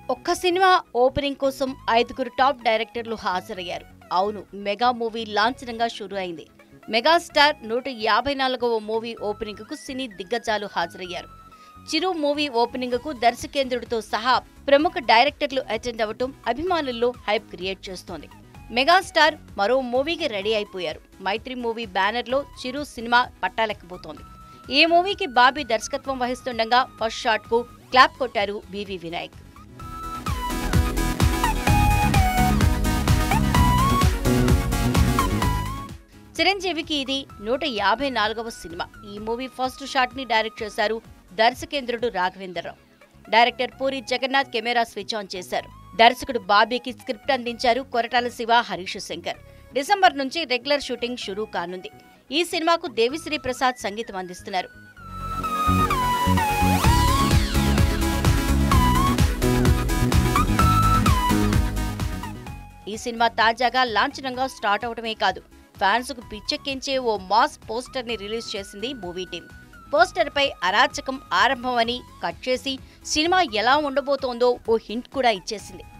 ఒక్క cinema opening కోసం 5గురు top డైరెక్టర్లు హాజరయ్యారు. అవును, మెగా మూవీ లాంఛనంగా షురూ అయింది. మెగాస్టార్ 154వ మూవీ ఓపెనింగ్ కు సినీ దిగ్గజాలు హాజరయ్యారు. చిరు మూవీ ఓపెనింగ్ కు దర్శకేంద్రుడితో సహా ప్రముఖ డైరెక్టర్లు అటెండ్ అవ్వటం అభిమానుల్లో హైప్ క్రియేట్ చేస్తోంది. మెగాస్టార్ మరో మూవీకి రెడీ అయిపోయారు. మైత్రి మూవీ బ్యానర్ లో చిరు సినిమా పట్టాలెక్కబోతోంది. ఈ మూవీకి బాబీ దర్శకత్వం వహిస్తుండగా ఫస్ట్ షాట్ కు క్లాప్ కొట్టారు వివి వినాయక్. చిరంజీవికి ఇది 154వ సినిమా. ఈ మూవీ ఫస్ట్ షాట్ ని డైరెక్ట్ చేశారు దర్శకేంద్రుడు Raghavendra Rao. Director Puri Jagannath camera switch on చేశారు. దర్శకుడు బాబీకి స్క్రిప్ట్ అందించారు కొరటాల శివ, హరీష్ శంకర్. డిసెంబర్ నుంచి రెగ్యులర్ షూటింగ్ షురూ కానుంది. ఈ సినిమాకు దేవిశ్రీ ప్రసాద్ సంగీతం అందిస్తున్నారు. ఈ సినిమా తాజాగా లాంఛనంగా స్టార్ట్ అవడమే కాదు, ఫ్యాన్స్ కు పిచ్చెక్కించే ఓ మాస్ పోస్టర్ ని రిలీజ్ చేసింది మూవీ టీం. పోస్టర్ పై అరాచకం ఆరంభమని కట్ చేసి సినిమా ఎలా ఉండబోతోందో ఓ హింట్ కూడా ఇచ్చేసింది.